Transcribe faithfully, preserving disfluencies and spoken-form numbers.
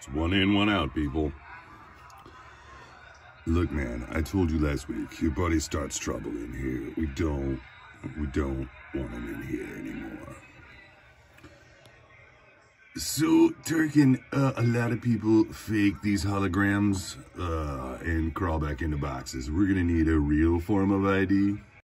It's one in, one out, people. Look, man, I told you last week, your buddy starts trouble in here. We don't, we don't want him in here anymore. So, Turkin, uh, a lot of people fake these holograms uh, and crawl back into boxes. We're gonna need a real form of I D.